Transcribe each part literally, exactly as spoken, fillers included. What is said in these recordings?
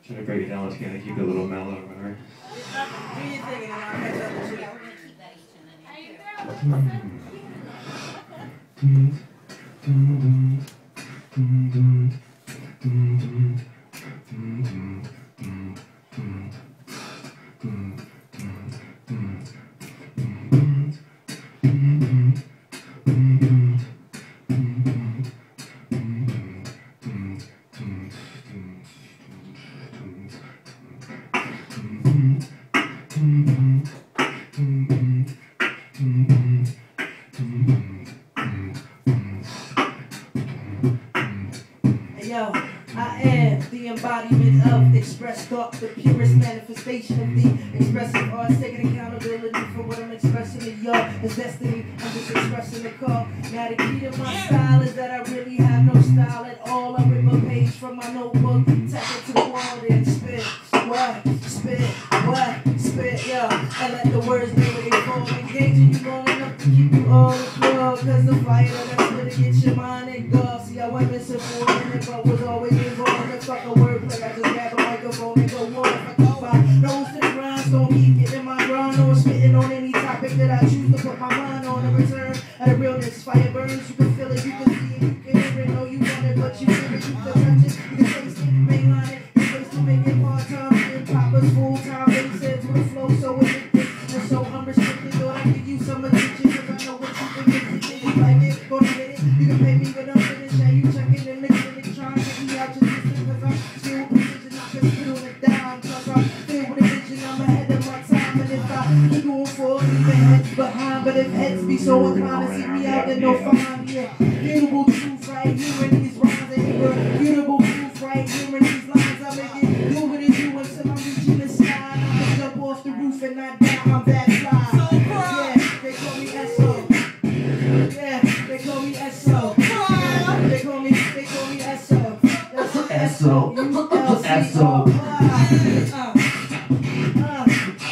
Try to break it down once again and keep it a little mellow or whatever. Do your thing and I'll catch up with you. Yo, I am the embodiment of expressed thought, the purest manifestation of the expressive arts, taking accountability for what I'm expressing to y'all. It's destiny, I'm just expressing the call. Now the key to my style is that I really have no style at all. I rip a page from my notebook, tap it to the wall, then spit, what, spit, what, spit, yo. And let the words know where they fall, engaging you long enough to keep you all afloat. Cause the fire that's gonna get your mind engulfed. See, I went missing for a minute, but was always involved in fucking wordplay. I just grab a microphone and go war. If I keep my nose to the ground, don't keep getting my grind on, spitting on any topic that I choose to put my mind on. A return of the realness, fire burns, you can feel it, you can see it, you can hear it. Know you want it, but you feel it, you can touch it, you can taste it, mainline it. You ways to make it part time, hip hoppers full time, bases with a flow so addictive and so unrestricted. Thought I could use some attention, cause I know what you think is it. You like it, gonna get it, you can pay me when I'm finished. Now you checking and mixing it, trying to get me out your system, cause I'm still precision, I can spit on it down. Cause I'm filled with a vision, I'm ahead of my time. And if I keep going forward, leave the heads behind. But if heads be so inclined to see me out, then no fine, yeah. Beautiful truth right here in these rhymes, and beautiful truth right here in these lines. I make it do what it do until I'm reaching the sky. I jump off the roof and not down, I'm that fly. Yeah, they call me S O. Yeah, they call me S O. They call me, they call me S O. That's S O. S O. Uh, uh,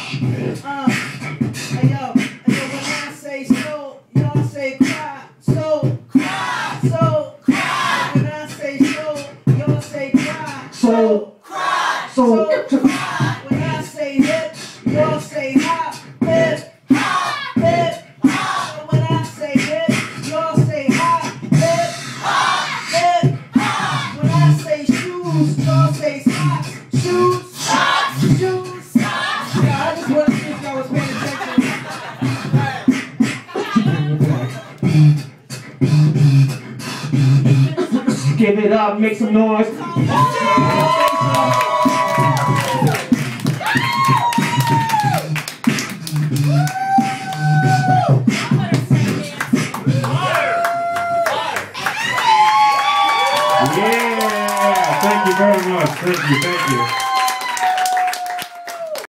uh. Hey yo, and then when I say so, y'all say cry. So, cry. So, cry. When I say so, y'all say cry. So, cry. so, cry. When I say hip, y'all say hop. Hip, hop, hip, hop. When I say hip, y'all say hop. Hip, hop, hip, hop. When I say shoes, y'all say socks. Shoes, socks, shoes, socks. Yeah, I just want to see if y'all was paying attention. give it up, make some noise. Yeah, thank you very much. Thank you, thank you.